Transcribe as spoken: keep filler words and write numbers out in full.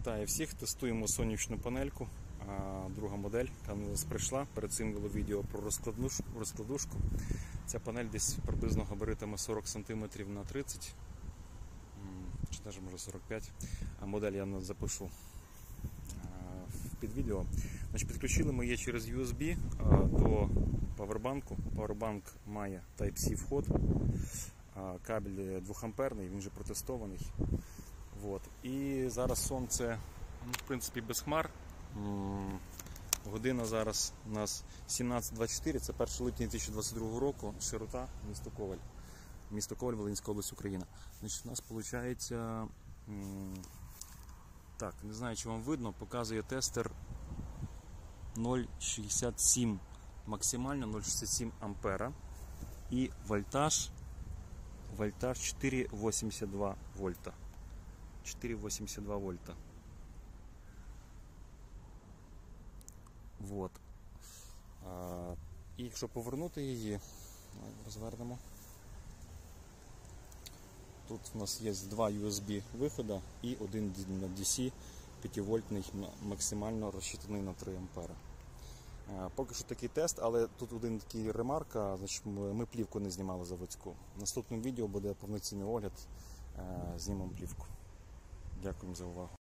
Вітаю всіх, тестуємо сонячну панельку, друга модель, яка у нас прийшла. Перед цим було відео про розкладушку. Ця панель десь приблизно габаритами сорок сантиметрів на тридцять, чи навіть може сорок п'ять, а модель я запишу під відео. Значить, підключили ми її через ю ес бі до павербанку. Павербанк має тайп-сі вход, кабель двохамперний, він вже протестований. Вот. І зараз сонце, ну, в принципі, без хмар. Година зараз у нас сімнадцять двадцять чотири, це перше липня дві тисячі двадцять другого року, широта, місто Коваль. Місто Коваль, Волинська область, Україна. Значить, у нас виходить, так, не знаю, чи вам видно, показує тестер нуль шістдесят сім, максимально нуль шістдесят сім ампера. І вольтаж, вольтаж чотири вісімдесят два вольта. чотири вісімдесят два вольта. Вот. А, і якщо повернути її, розвернемо. Тут у нас є два ю ес бі виходи і один на ді сі п'ятивольтний, максимально розчитаний на три ампера. А, поки що такий тест, але тут один такий ремарка, значить, ми плівку не знімали заводську. В наступному відео буде повноцінний огляд, знімемо плівку. Дякуємо за увагу.